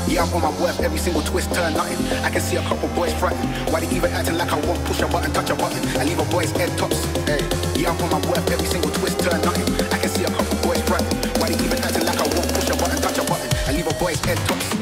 Yeah, I'm on my worth, every single twist turn nothing. I can see a couple boys fronting. Why they even acting like I won't push a button, touch a button, and leave a boy's head tops? Hey, yeah, I'm on my worth, every single twist turn nothing. I can see a couple boys fronting. Why they even acting like I won't push a button, touch a button, and leave a boy's head tops?